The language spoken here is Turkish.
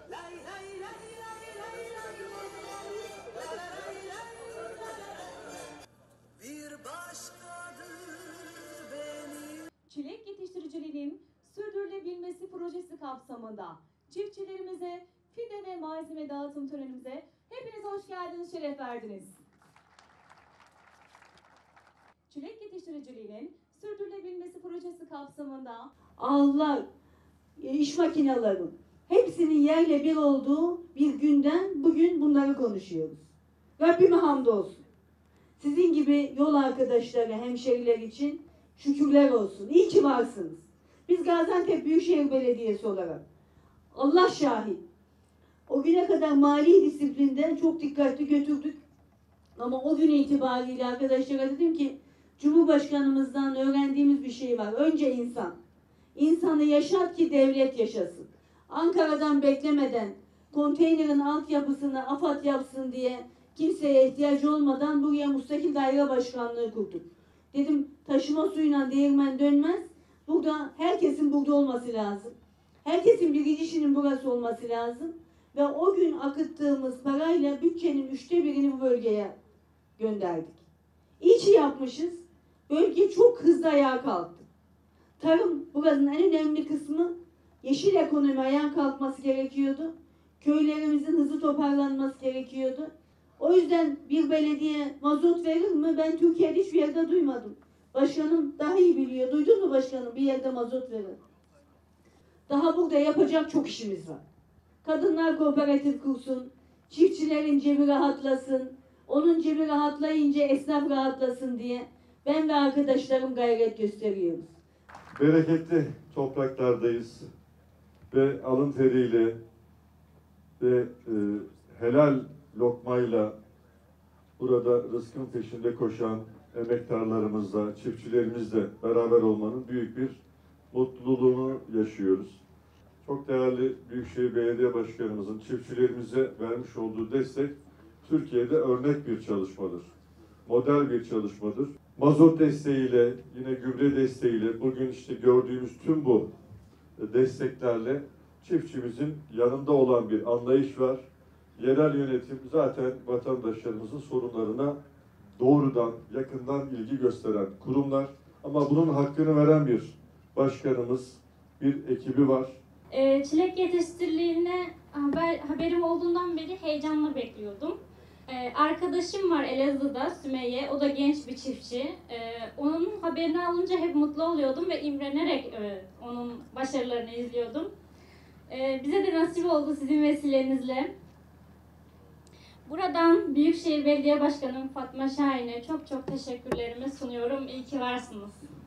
Çilek yetiştiriciliğinin sürdürülebilmesi projesi kapsamında çiftçilerimize fide ve malzeme dağıtım törenimize hepiniz hoş geldiniz, şeref verdiniz. Çilek yetiştiriciliğinin sürdürülebilmesi projesi kapsamında ağlar, iş makineleri hepsinin yerle bir olduğu bir günden bugün bunları konuşuyoruz. Rabbime hamdolsun. Sizin gibi yol arkadaşları, hemşeriler için şükürler olsun. İyi ki varsınız. Biz Gaziantep Büyükşehir Belediyesi olarak Allah şahit. O güne kadar mali disiplinden çok dikkatli götürdük. Ama o gün itibariyle arkadaşlara dedim ki Cumhurbaşkanımızdan öğrendiğimiz bir şey var. Önce insan. İnsanı yaşat ki devlet yaşasın. Ankara'dan beklemeden konteynerin altyapısını AFAD yapsın diye kimseye ihtiyacı olmadan buraya müstakil daire başkanlığı kurduk. Dedim taşıma suyuyla değirmen dönmez. Burada herkesin burada olması lazım. Herkesin bir gidişinin burası olması lazım. Ve o gün akıttığımız parayla bütçenin 1/3'ünü bu bölgeye gönderdik. İyi ki yapmışız. Bölge çok hızlı ayağa kalktı. Tarım buranın en önemli kısmı. Yeşil ekonomi ayağa kalkması gerekiyordu. Köylerimizin hızlı toparlanması gerekiyordu. O yüzden bir belediye mazot verir mi? Ben Türkiye'de hiçbir yerde duymadım. Başkanım daha iyi biliyor. Duydun mu başkanım? Bir yerde mazot verir. Daha burada yapacak çok işimiz var. Kadınlar kooperatif kursun. Çiftçilerin cebi rahatlasın. Onun cebi rahatlayınca esnaf rahatlasın diye ben ve arkadaşlarım gayret gösteriyoruz. Bereketli topraklardayız ve alın teriyle ve helal lokmayla burada rızkın peşinde koşan emektarlarımızla, çiftçilerimizle beraber olmanın büyük bir mutluluğunu yaşıyoruz. Çok değerli Büyükşehir Belediye Başkanımızın çiftçilerimize vermiş olduğu destek Türkiye'de örnek bir çalışmadır. Model bir çalışmadır. Mazot desteğiyle, yine gübre desteğiyle, bugün işte gördüğümüz tüm bu desteklerle çiftçimizin yanında olan bir anlayış var. Yerel yönetim zaten vatandaşlarımızın sorunlarına doğrudan, yakından ilgi gösteren kurumlar. Ama bunun hakkını veren bir başkanımız, bir ekibi var. Çilek yetiştiriciliğine haberim olduğundan beri heyecanla bekliyordum. Arkadaşım var Elazığ'da, Sümeyye, o da genç bir çiftçi. Onun haberini alınca hep mutlu oluyordum ve imrenerek onun başarılarını izliyordum. Bize de nasip oldu sizin vesilenizle. Buradan Büyükşehir Belediye Başkanım Fatma Şahin'e çok teşekkürlerimi sunuyorum. İyi ki varsınız.